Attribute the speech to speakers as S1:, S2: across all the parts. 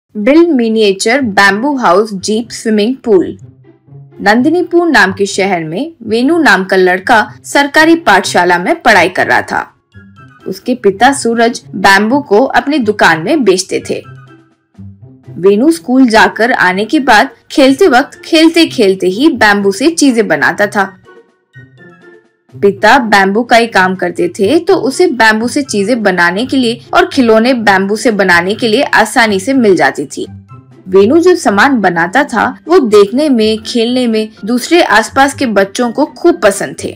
S1: Bill miniature bamboo house jeep swimming pool. Nandinipur नाम के शहर में वेणु नाम का लड़का सरकारी पाठशाला में पढ़ाई कर रहा था। उसके पिता सूरज बैम्बू को अपनी दुकान में बेचते थे। वेणु स्कूल जाकर आने के बाद खेलते वक्त खेलते खेलते ही बैम्बू से चीजें बनाता था। पिता बैम्बू का ही काम करते थे, तो उसे बैम्बू से चीजें बनाने के लिए और खिलौने बैम्बू से बनाने के लिए आसानी से मिल जाती थी। वेणु जो सामान बनाता था वो देखने में, खेलने में दूसरे आसपास के बच्चों को खूब पसंद थे।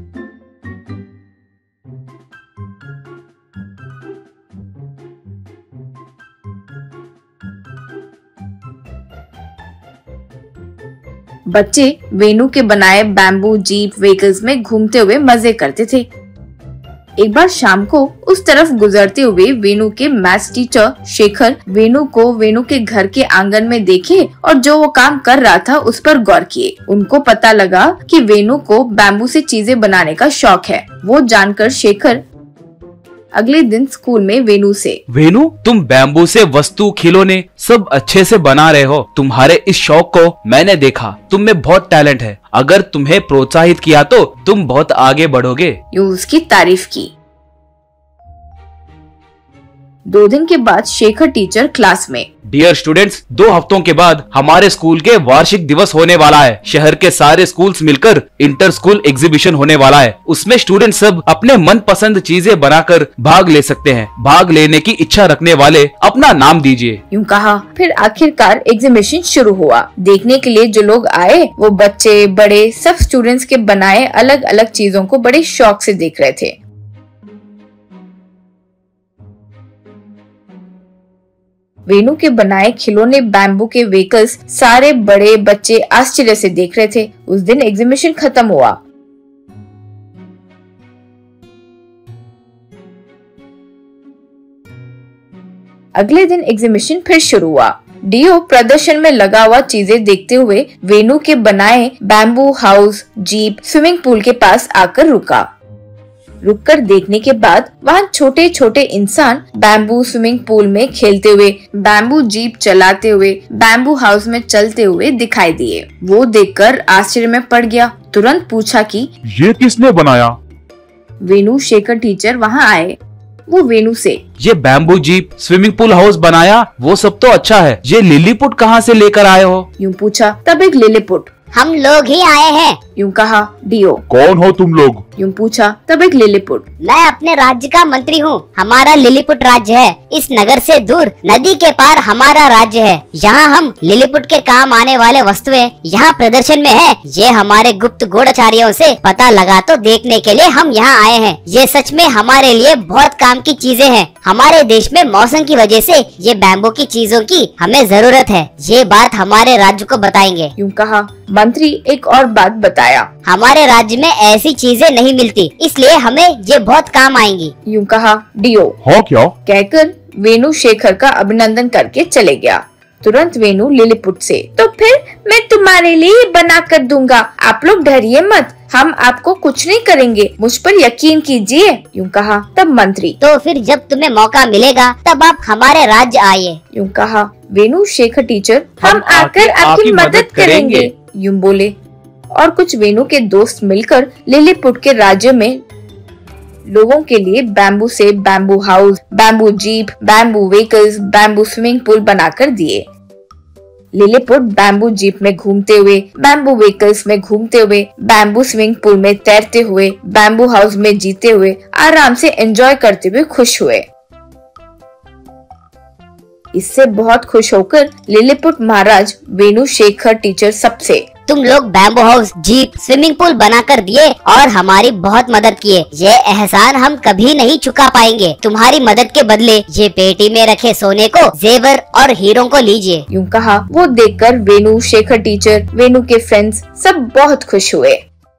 S1: बच्चे वेणु के बनाए बैम्बू जीप व्हीकल्स में घूमते हुए मजे करते थे। एक बार शाम को उस तरफ गुजरते हुए वेणु के मैथ्स टीचर शेखर वेणु को वेणु के घर के आंगन में देखे और जो वो काम कर रहा था उस पर गौर किए। उनको पता लगा कि वेणु को बैम्बू से चीजें बनाने का शौक है। वो जानकर शेखर अगले दिन स्कूल में वेणु से,
S2: वेणु, तुम बैम्बू से वस्तु, खिलौने सब अच्छे से बना रहे हो। तुम्हारे इस शौक को मैंने देखा। तुम में बहुत टैलेंट है। अगर तुम्हें प्रोत्साहित किया तो तुम बहुत आगे बढ़ोगे।
S1: यूं उसकी तारीफ की। 2 दिन के बाद शेखर टीचर क्लास में,
S2: डियर स्टूडेंट्स, 2 हफ्तों के बाद हमारे स्कूल के वार्षिक दिवस होने वाला है। शहर के सारे स्कूल्स मिलकर इंटर स्कूल एग्जीबिशन होने वाला है। उसमें स्टूडेंट सब अपने मनपसंद चीजें बनाकर भाग ले सकते हैं। भाग लेने की इच्छा रखने वाले अपना नाम दीजिए।
S1: यूं कहा। फिर आखिरकार एग्जीबिशन शुरू हुआ। देखने के लिए जो लोग आए वो बच्चे बड़े सब स्टूडेंट्स के बनाए अलग अलग चीजों को बड़े शौक से देख रहे थे। वेणु के बनाए खिलौने बैम्बू के व्हीकल्स सारे बड़े बच्चे आश्चर्य से देख रहे थे। उस दिन एग्जीबिशन खत्म हुआ। अगले दिन एग्जीबिशन फिर शुरू हुआ। डीओ प्रदर्शन में लगा हुआ चीजें देखते हुए वेणु के बनाए bamboo house jeep swimming pool के पास आकर रुका। रुककर देखने के बाद वहाँ छोटे छोटे इंसान बैम्बू स्विमिंग पूल में खेलते हुए, बैम्बू जीप चलाते हुए, बैम्बू हाउस में चलते हुए दिखाई दिए। वो देखकर आश्चर्य में पड़ गया। तुरंत पूछा कि
S3: ये किसने बनाया?
S1: वेणु शेखर टीचर वहाँ आए। वो वेणु से,
S2: ये bamboo jeep swimming pool house बनाया वो सब तो अच्छा है। ये लिलीपुट कहाँ से लेकर आए हो?
S1: यूं पूछा। तब एक लिलीपुट,
S4: हम लोग ही आए हैं।
S1: यूं कहा। डीओ,
S3: कौन हो तुम लोग?
S1: यूं पूछा। तब एक लिलीपुट,
S4: मैं अपने राज्य का मंत्री हूँ। हमारा लिलीपुट राज्य है। इस नगर से दूर नदी के पार हमारा राज्य है। यहाँ हम लिलीपुट के काम आने वाले वस्तुएं यहाँ प्रदर्शन में है। ये हमारे गुप्त गूढ़चारियों से पता लगा तो देखने के लिए हम यहाँ आए हैं। ये सच में हमारे लिए बहुत काम की चीजें हैं। हमारे देश में मौसम की वजह से ये बैम्बू की चीजों की हमें जरूरत है। ये बात हमारे राज्य को बताएंगे।
S1: यूं कहा। मंत्री एक और बात बताया,
S4: हमारे राज्य में ऐसी चीजें नहीं मिलती, इसलिए हमें ये बहुत काम आएंगी।
S1: यूं कहा। डीओ,
S3: हाँ क्या?
S1: कहकर वेणु शेखर का अभिनंदन करके चले गया। तुरंत वेणु लिलीपुट से, तो फिर मैं तुम्हारे लिए बना कर दूंगा। आप लोग डरिए मत, हम आपको कुछ नहीं करेंगे, मुझ पर यकीन कीजिए। यूं कहा। तब मंत्री,
S4: तो फिर जब तुम्हें मौका मिलेगा तब आप हमारे राज्य आइए।
S1: यूं कहा। वेणु शेखर टीचर, हम आकर आपकी मदद करेंगे, यूं बोले। और कुछ वेणु के दोस्त मिलकर लिलीपुट के राज्य में लोगों के लिए बैम्बू से bamboo house, bamboo jeep, bamboo vehicles, bamboo swimming pool बनाकर दिए। लिलीपुट बैम्बू जीप में घूमते हुए, बैम्बू व्हीकल्स में घूमते हुए, बैम्बू स्विमिंग पूल में तैरते हुए, बैम्बू हाउस में जीते हुए आराम से एंजॉय करते हुए खुश हुए। इससे बहुत खुश होकर लिलीपुट महाराज वेणु शेखर टीचर सबसे,
S4: तुम लोग bamboo house, jeep, swimming pool बनाकर दिए और हमारी बहुत मदद किए। ये एहसान हम कभी नहीं चुका पाएंगे। तुम्हारी मदद के बदले ये पेटी में रखे सोने को, जेवर और हीरों को लीजिए।
S1: यूं कहा। वो देखकर वेणु शेखर टीचर, वेणु के फ्रेंड्स सब बहुत खुश हुए।